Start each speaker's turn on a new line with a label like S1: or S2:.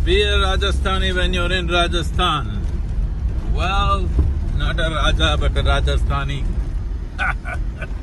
S1: Be a Rajasthani when you're in Rajasthan. Well, not a Raja, but a Rajasthani.